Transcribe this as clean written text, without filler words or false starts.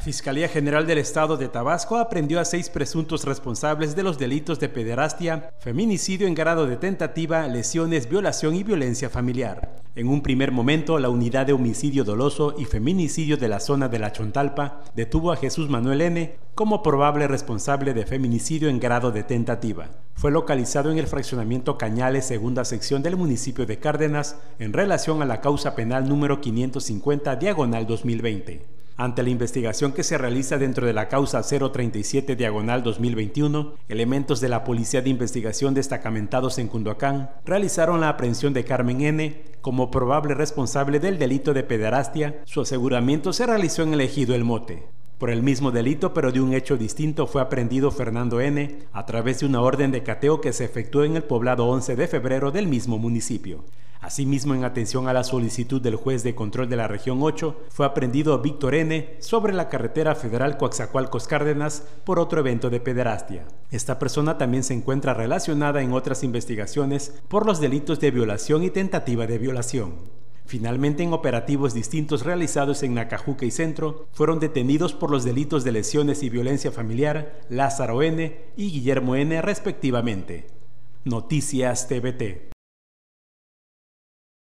Fiscalía General del Estado de Tabasco aprendió a 6 presuntos responsables de los delitos de pederastia, feminicidio en grado de tentativa, lesiones, violación y violencia familiar. En un primer momento, la Unidad de Homicidio Doloso y Feminicidio de la zona de La Chontalpa detuvo a Jesús Manuel N. como probable responsable de feminicidio en grado de tentativa. Fue localizado en el fraccionamiento Cañales, segunda sección del municipio de Cárdenas, en relación a la causa penal número 550/2020. Ante la investigación que se realiza dentro de la causa 037/2021, elementos de la Policía de Investigación destacamentados en Cunduacán realizaron la aprehensión de Carmen N. como probable responsable del delito de pederastia. Su aseguramiento se realizó en el ejido El Mote. Por el mismo delito, pero de un hecho distinto, fue aprehendido Fernando N. a través de una orden de cateo que se efectuó en el poblado 11 de febrero del mismo municipio. Asimismo, en atención a la solicitud del juez de control de la región 8, fue aprehendido Víctor N. sobre la carretera federal Coaxacualcos-Cárdenas por otro evento de pederastia. Esta persona también se encuentra relacionada en otras investigaciones por los delitos de violación y tentativa de violación. Finalmente, en operativos distintos realizados en Nacajuca y Centro, fueron detenidos por los delitos de lesiones y violencia familiar Lázaro N. y Guillermo N. respectivamente. Noticias TVT.